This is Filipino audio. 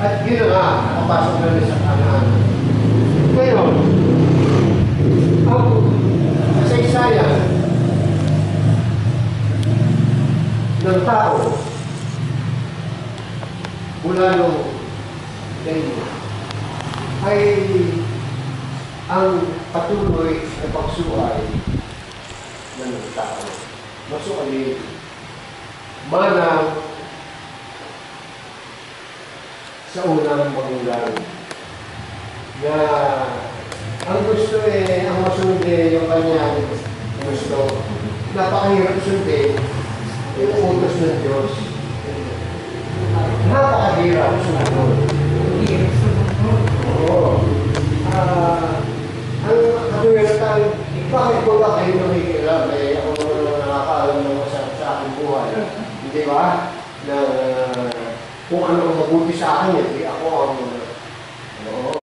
At yun na nga, nakapasok na rin sa kanan. Ngayon, ang kasaysayan ng tao mula nung ganyan ay ang patuloy na pagsuway ng tao. Masukalin, manang sa unang magulang na ang gusto ang masunod yung kanyang gusto. Napakahirap sundin yung utos ng Diyos. Napakahirap sumunod. Oo. Ang katulad bakit ko ba kayo nakikialam? Ako naman nakakaalam ng masarap sa aking buhay. Hindi ba? Na kung ano ang mabuti sa akin, hindi ako